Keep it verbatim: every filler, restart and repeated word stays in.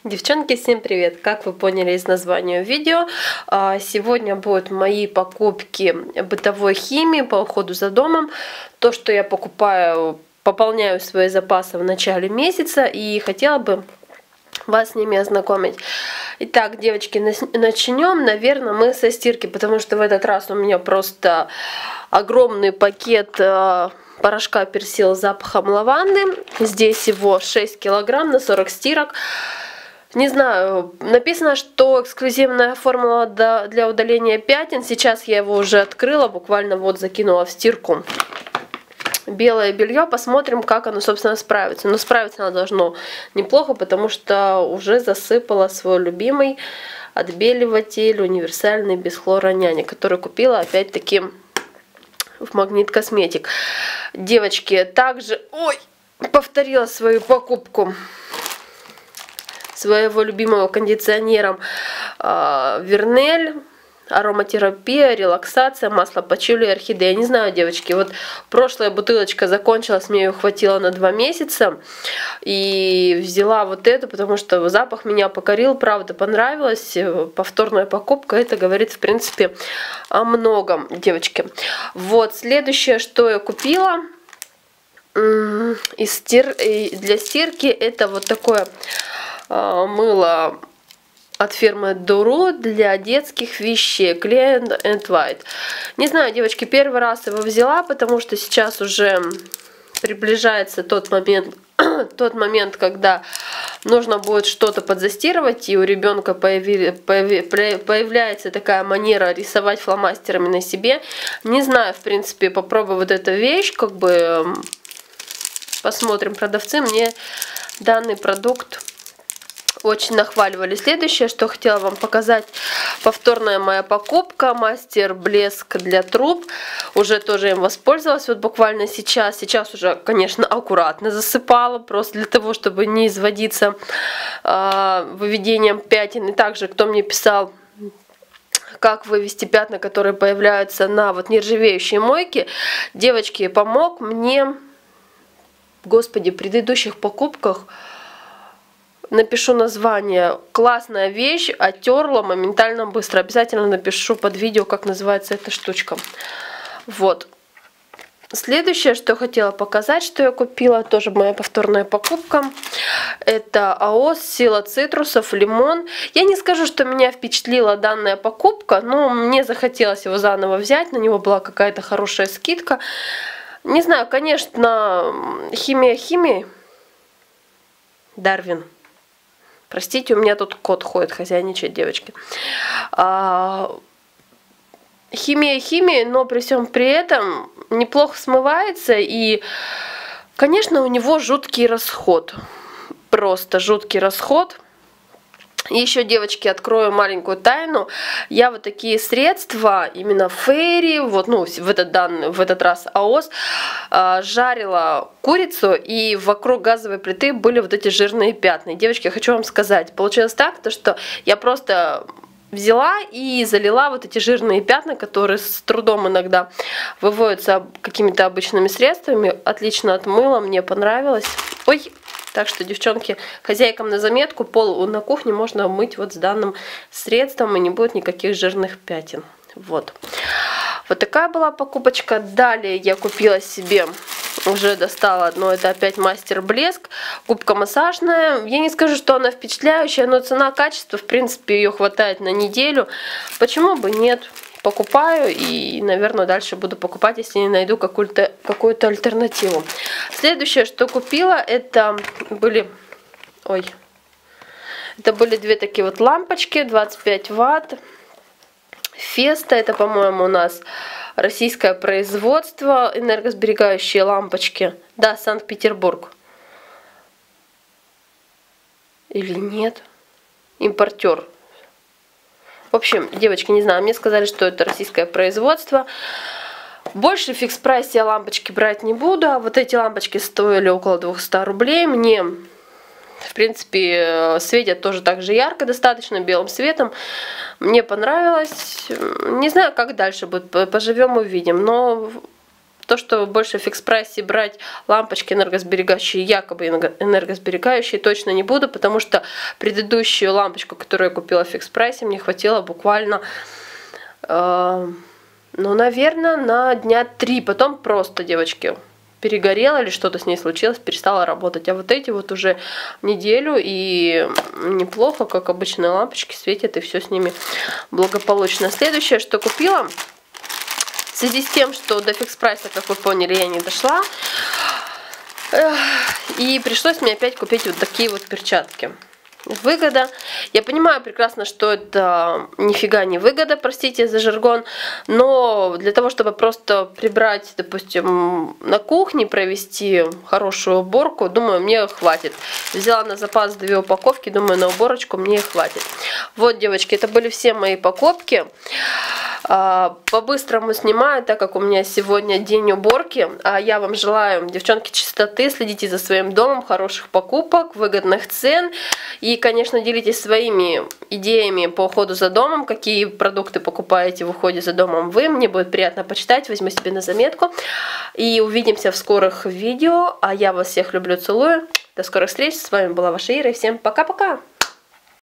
Девчонки, всем привет! Как вы поняли из названия видео, сегодня будут мои покупки бытовой химии по уходу за домом. То, что я покупаю, пополняю свои запасы в начале месяца и хотела бы вас с ними ознакомить. Итак, девочки, начнем, наверное, мы со стирки, потому что в этот раз у меня просто огромный пакет порошка персил с запахом лаванды. Здесь его шесть килограмм на сорок стирок. Не знаю, написано, что эксклюзивная формула для удаления пятен. Сейчас я его уже открыла, буквально вот закинула в стирку белое белье. Посмотрим, как оно, собственно, справится. Но справиться оно должно неплохо, потому что уже засыпала свой любимый отбеливатель универсальный без хлора няня, который купила опять-таки в Магнит Косметик. Девочки, также, ой, повторила свою покупку своего любимого кондиционера э, Вернель, ароматерапия, релаксация, масло пачули и орхидея. Не знаю, девочки, вот прошлая бутылочка закончилась, мне ее хватило на два месяца. И взяла вот эту, потому что запах меня покорил, правда, понравилось. Повторная покупка, это говорит, в принципе, о многом, девочки. Вот, следующее, что я купила из стир... для стирки, это вот такое мыло от фирмы Duro для детских вещей Clean and White. Не знаю, девочки, первый раз его взяла, потому что сейчас уже приближается тот момент, тот момент, когда нужно будет что-то подзастирывать, и у ребенка появи, появи, появляется такая манера рисовать фломастерами на себе. Не знаю, в принципе, попробую вот эту вещь, как бы посмотрим. Продавцы мне данный продукт очень нахваливали. Следующее, что хотела вам показать, повторная моя покупка, мастер блеск для труб. Уже тоже им воспользовалась, вот буквально сейчас. Сейчас уже, конечно, аккуратно засыпала, просто для того, чтобы не изводиться э, выведением пятен. И также, кто мне писал, как вывести пятна, которые появляются на вот нержавеющей мойке, девочки, помог мне, господи, в предыдущих покупках. Напишу название. Классная вещь, оттерла моментально быстро. Обязательно напишу под видео, как называется эта штучка. Вот. Следующее, что хотела показать, что я купила, тоже моя повторная покупка. Это АОС Сила цитрусов, лимон. Я не скажу, что меня впечатлила данная покупка, но мне захотелось его заново взять. На него была какая-то хорошая скидка. Не знаю, конечно, химия химии. Дарвин. Простите, у меня тут кот ходит, хозяйничает, девочки. А, химия химии, но при всем при этом неплохо смывается. И, конечно, у него жуткий расход. Просто жуткий расход. И еще, девочки, открою маленькую тайну. Я вот такие средства, именно Фейри, вот, ну, в этот, данный, в этот раз АОС, э, жарила курицу, и вокруг газовой плиты были вот эти жирные пятна. И, девочки, я хочу вам сказать, получилось так, то, что я просто взяла и залила вот эти жирные пятна, которые с трудом иногда выводятся какими-то обычными средствами. Отлично отмыла, мне понравилось. Ой! Так что, девчонки, хозяйкам на заметку, пол на кухне можно мыть вот с данным средством, и не будет никаких жирных пятен. Вот. Вот такая была покупочка. Далее я купила себе, уже достала одно, это опять мастер блеск, губка массажная. Я не скажу, что она впечатляющая, но цена-качество, в принципе, ее хватает на неделю. Почему бы нет? Покупаю и, наверное, дальше буду покупать, если не найду какую-то какую-то альтернативу. Следующее, что купила, это были, ой, это были две такие вот лампочки, двадцать пять ватт. Феста, это, по-моему, у нас российское производство, энергосберегающие лампочки. Да, Санкт-Петербург. Или нет? Импортер. В общем, девочки, не знаю, мне сказали, что это российское производство. Больше в фикс-прайсе я лампочки брать не буду. А вот эти лампочки стоили около двухсот рублей. Мне, в принципе, светят тоже так же ярко, достаточно белым светом. Мне понравилось. Не знаю, как дальше будет. Поживем, увидим. Но То, что больше в фикс прайсе брать лампочки энергосберегающие, якобы энергосберегающие, точно не буду, потому что предыдущую лампочку, которую я купила в фикс прайсе, мне хватило буквально, э, ну, наверное, на дня три. Потом просто, девочки, перегорела или что-то с ней случилось, перестала работать. А вот эти вот уже неделю, и неплохо, как обычные лампочки, светят, и все с ними благополучно. Следующее, что купила, в связи с тем, что до фикс прайса, как вы поняли, я не дошла, и пришлось мне опять купить вот такие вот перчатки. Выгода. Я понимаю прекрасно, что это нифига не выгода, простите за жаргон, но для того, чтобы просто прибрать, допустим, на кухне, провести хорошую уборку, думаю, мне хватит. Взяла на запас две упаковки, думаю, на уборочку мне хватит. Вот, девочки, это были все мои покупки. По-быстрому снимаю, так как у меня сегодня день уборки. А я вам желаю, девчонки, чистоты, следите за своим домом, хороших покупок, выгодных цен. И, конечно, делитесь своими идеями по уходу за домом, какие продукты покупаете в уходе за домом вы. Мне будет приятно почитать, возьму себе на заметку. И увидимся в скорых видео. А я вас всех люблю, целую. До скорых встреч. С вами была ваша Ира. И всем пока-пока.